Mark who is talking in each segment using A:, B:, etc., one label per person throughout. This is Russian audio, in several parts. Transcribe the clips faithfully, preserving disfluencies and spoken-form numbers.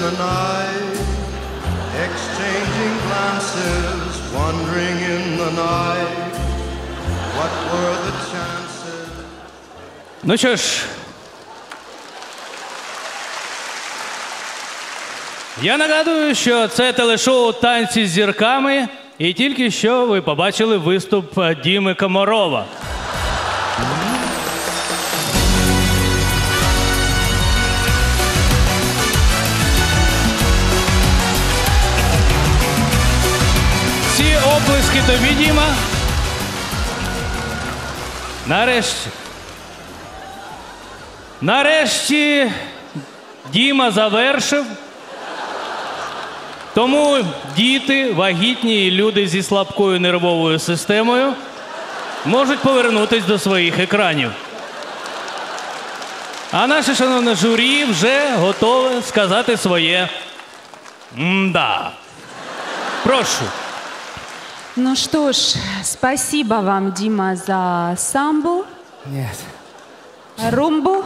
A: in the night, exchanging glances, wondering in the night, what were the chances.
B: Ну що ж, я нагадую, що це телешоу «Танці з зірками», і тільки що ви побачили виступ Діми Комарова. Всі оплески тобі, Діма. Нарешті. Нарешті Діма завершив. Тому діти, вагітні і люди зі слабкою нервовою системою можуть повернутися до своїх екранів. А наше шановне журі вже готове сказати своє «мда». Прошу.
C: Ну что ж, спасибо вам, Дима, за самбу.
D: Нет.
C: Румбу.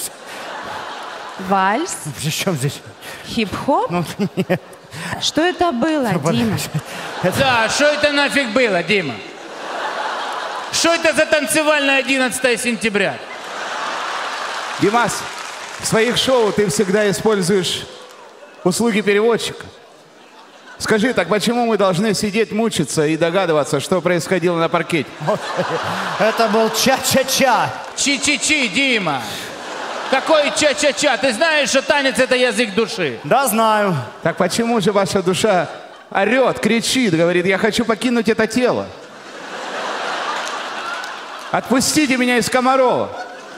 C: Вальс.
D: При чем здесь?
C: Хип-хоп.
D: Ну, нет.
C: Что это было,
D: Ну,
C: Дима?
E: Да, что это нафиг было, Дима? Что это за танцевальное одиннадцатое сентября?
D: Димас, в своих шоу ты всегда используешь услуги переводчика. Скажи, так почему мы должны сидеть, мучиться и догадываться, что происходило на паркете?
F: Это был ча-ча-ча.
E: Чи-чи-чи, Дима. Какой ча-ча-ча? Ты знаешь, что танец — это язык души?
F: Да, знаю.
D: Так почему же ваша душа орет, кричит, говорит, я хочу покинуть это тело? Отпустите меня из Комарова.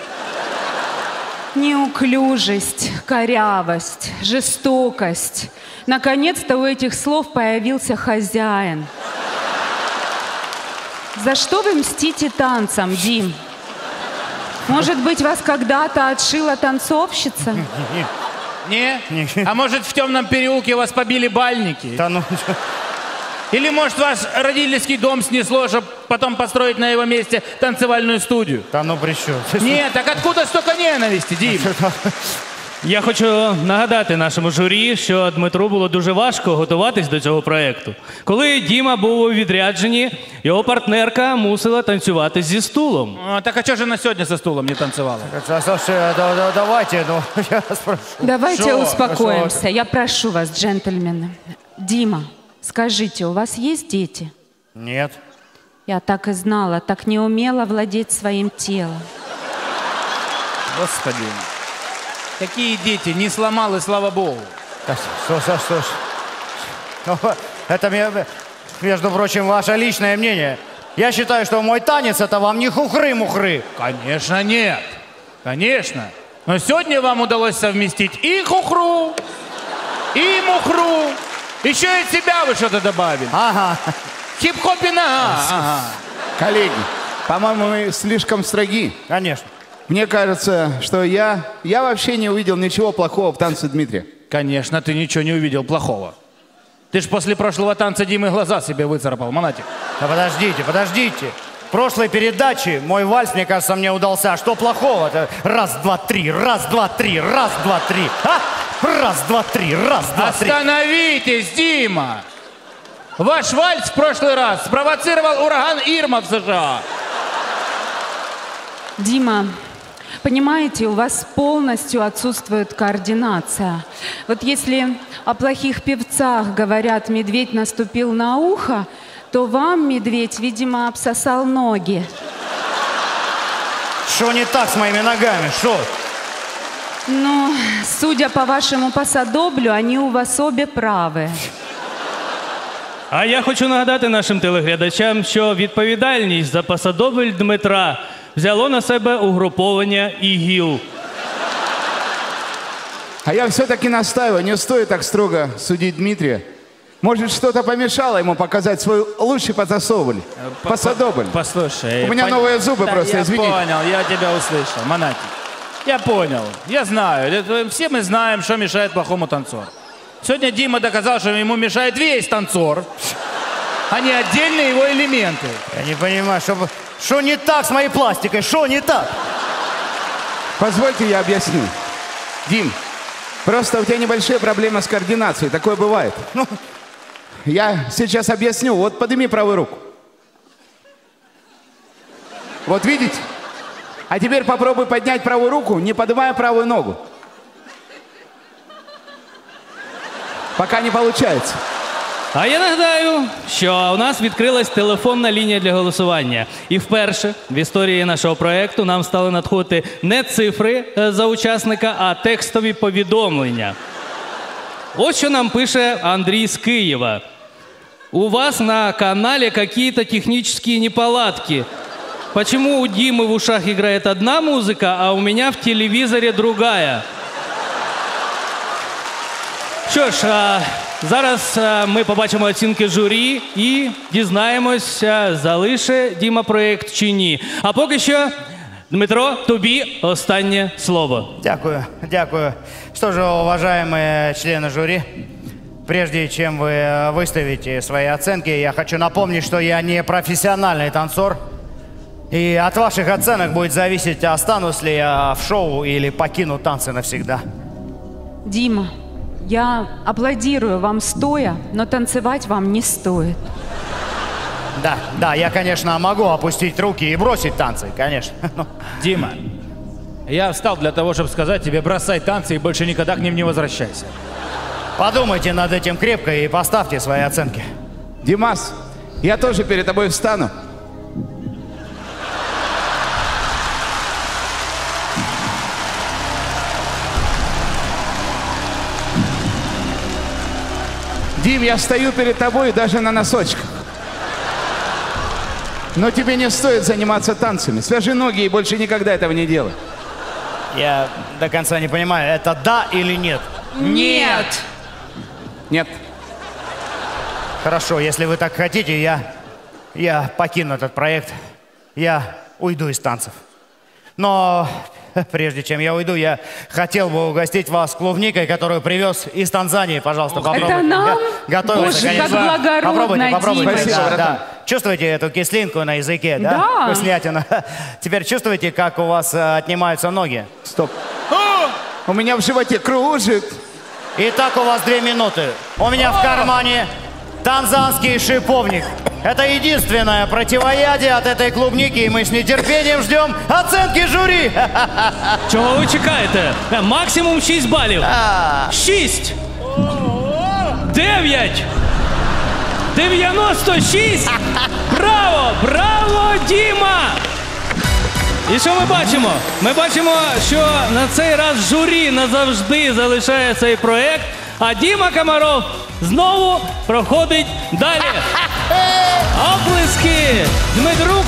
C: Неуклюжесть, корявость, жестокость. Наконец-то у этих слов появился хозяин. За что вы мстите танцам, Дим? Может быть, вас когда-то отшила танцовщица?
E: Не? А может, в темном переулке вас побили бальники?
F: Да ну...
E: Или, может, ваш родительский дом снесло, чтобы потом построить на его месте танцевальную студию?
F: Да ну при чем?
E: Нет, так откуда столько ненависти, Дим?
B: Я хочу нагадати нашому журі, що Дмитру було дуже важко готуватись до цього проєкту. Коли Діма був у відрядженні, його партнерка мусила танцювати зі стулом.
E: А, так а что же она сегодня со стулом не танцевала?
F: Слушай, да, да, давайте, ну, я спрошу.
C: Давайте
F: Шо?
C: успокоимся. Я прошу вас, джентльмены. Дима, скажите, у вас есть дети?
F: Нет.
C: Я так и знала, так не умела владеть своим телом.
E: Господи. Какие дети? Не сломал, и слава богу.
F: Так, слушай, слушай. Ну, это, между прочим, ваше личное мнение. Я считаю, что мой танец — это вам не хухры-мухры.
E: Конечно, нет. Конечно. Но сегодня вам удалось совместить и хухру, и мухру. Еще и от себя вы что-то добавили.
F: Ага.
E: Хип-хоп и нога. Ага.
D: Коллеги, по-моему, мы слишком строги.
F: Конечно.
D: Мне кажется, что я, я вообще не увидел ничего плохого в танце Дмитрия.
E: Конечно, ты ничего не увидел плохого. Ты ж после прошлого танца Димы глаза себе выцарапал, Монатик.
F: Да подождите, подождите. В прошлой передаче мой вальс, мне кажется, мне удался. А что плохого-то? Раз, два, три, раз, два, три, раз, два, три. А? Раз, два, три, раз, два, три.
E: Остановитесь, Дима! Ваш вальс в прошлый раз спровоцировал ураган Ирма в США.
C: Дима, понимаете, у вас полностью отсутствует координация. Вот если о плохих певцах говорят, медведь наступил на ухо, то вам медведь, видимо, обсосал ноги.
F: Что не так с моими ногами? Что?
C: Ну, судя по вашему пасадоблю, они у вас обе правы.
B: А я хочу нагадати нашим телеглядачам, що відповідальність за пасадобль Дмитра взяло на себе угруповання ІГІЛ.
D: А я все-таки настаиваю, не стоит так строго судить Дмитрия. Может, что-то помешало ему показать свой лучший пасадобль. Пасадобль.
E: Послушай.
D: У меня
E: пон...
D: новые зубы
E: да,
D: просто,
E: я
D: извините.
E: Я понял, я тебя услышал, Монатик. Я понял, я знаю. Это, все мы знаем, что мешает плохому танцору. Сегодня Дима доказал, что ему мешает весь танцор, а не отдельные его элементы.
F: Я не понимаю, что, что не так с моей пластикой? Что не так?
D: Позвольте, я объясню. Дим, Просто у тебя небольшие проблемы с координацией. Такое бывает. Ну, я сейчас объясню. Вот подними правую руку. Вот видите? А теперь попробуй поднять правую руку, не поднимая правую ногу. Пока не получается.
B: А я нагадаю, що у нас відкрилась телефонна лінія для голосування. І вперше в історії нашого проєкту нам стали надходити не цифри е, за учасника, а текстові повідомлення. Ось що нам пише Андрій з Києва. У вас на канале какие-то технические неполадки. Почему у Димы в ушах играет одна музыка, а у меня в телевизоре другая? Що ж, а, зараз а, ми побачимо оцінки журі і дізнаємось, а, залише Діма проєкт чи ні. А поки що, Дмитро, тобі останнє слово.
F: Дякую, дякую. Что же, уважаемые члены жюри, прежде чем вы выставите свои оценки, я хочу напомнить, что я не профессиональный танцор. И от ваших оценок будет зависеть, останусь ли я в шоу или покину танцы навсегда.
C: Дима, я аплодирую вам стоя, но танцевать вам не стоит.
F: Да, да, я, конечно, могу опустить руки и бросить танцы, конечно.
E: Дима, я встал для того, чтобы сказать тебе, бросай танцы и больше никогда к ним не возвращайся.
F: Подумайте над этим крепко и поставьте свои оценки.
D: Димас, я тоже перед тобой встану. Дим, я стою перед тобой даже на носочках. Но тебе не стоит заниматься танцами. Свяжи ноги и больше никогда этого не делай.
F: Я до конца не понимаю, это да или нет?
C: Нет!
D: Нет.
F: Хорошо, если вы так хотите, я, я покину этот проект. Я уйду из танцев. Но прежде чем я уйду, я хотел бы угостить вас клубникой, которую привез из Танзании. Пожалуйста, попробуйте.
C: Это нам?
F: Я готовился,
C: Боже,
F: конечно.
C: как благородно,
F: Попробуйте, попробуйте.
C: Димочка.
D: Спасибо,
F: Да,
D: братан.
F: да. Чувствуете эту кислинку на языке, да?
C: Да.
F: Вкуснятина. Теперь чувствуете, как у вас э, отнимаются ноги?
D: Стоп. У меня в животе кружит.
F: Итак, у вас две минуты. У меня в кармане танзанский шиповник. Это единственное противоядие от этой клубники, и мы с нетерпением ждем оценки жюри.
B: Чого ви чекаєте? Е, Максимум шість балів. шість. дев'ять. дев'яносто шість. Браво! Браво, Діма! І що ми бачимо? Ми бачимо, що на цей раз журі назавжди залишає цей проект, а Діма Комаров знову проходить далі. Оплески Дмитру